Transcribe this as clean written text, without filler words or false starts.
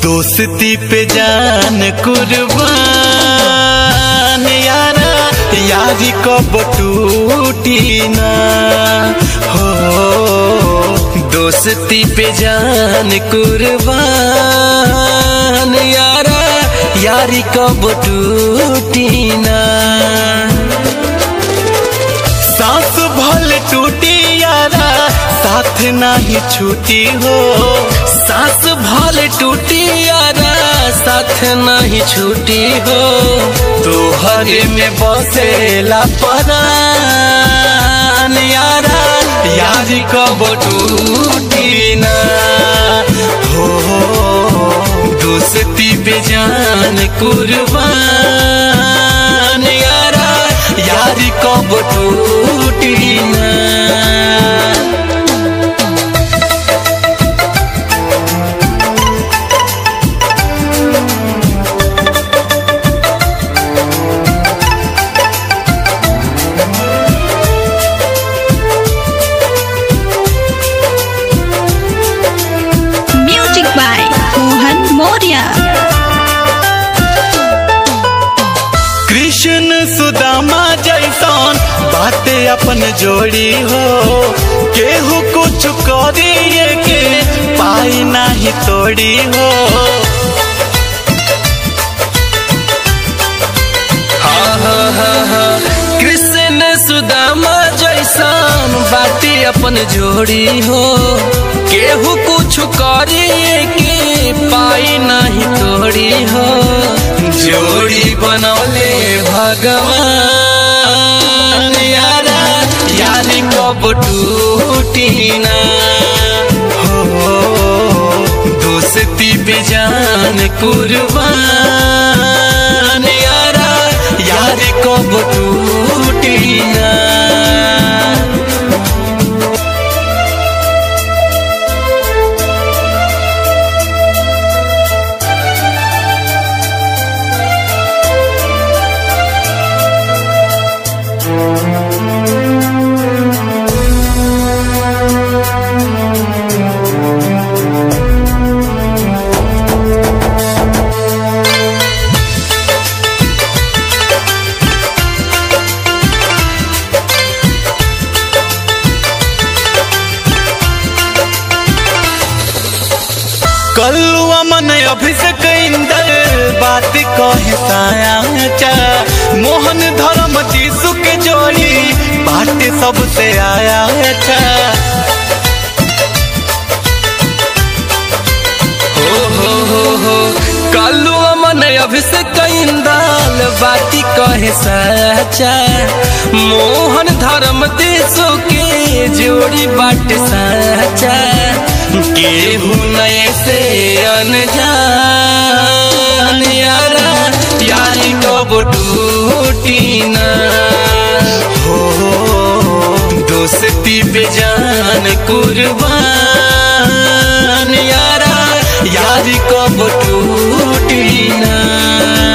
दोस्ती पे जान कुर्बान यारा, यारी कब टूटी ना हो। दोस्ती पे जान कुर्बान यारा, यारी कब टूटी ना। सांस भल टूटी यारा, साथ नहीं छूटी हो। सांस भल टूटी यारा, साथ नहीं छूटी हो। तोहरे में बसेला परान यारा, यारी कब टूटी ना हो। दोस्ती पे जान कुर्बान यारा, यारी कब टूटी ना। कृष्ण सुदामा जैसन बाते अपन जोड़ी हो। केहू कुछ करिए के पाई नहीं तोड़ी हो। कृष्ण सुदामा जैसन बाते अपन जोड़ी हो। केहू कुछ करिए के पाई नहीं तोड़ी हो। जोड़ी बनौले भगवान यारा, यारी कब टूटी ना हो। दोस्ती पे जान कुर्बान यारा, यारी कब टूटी ना। कल्लुआ मन अभिषेक इंदर बात कहे साचा। मोहन धर्म जीसु के जोड़ी बात सबसे आया अच्छा। हो कल्लुआ मन अभिषेक इंदर बात कहे साचा। मोहन धर्म जीसु के जोड़ी बात साचा। केहू नए से अनजान यारा, यारी कब टूटी ना हो। दोस्ती पे जान कुर्बान यारा, यारी कब टूटी ना।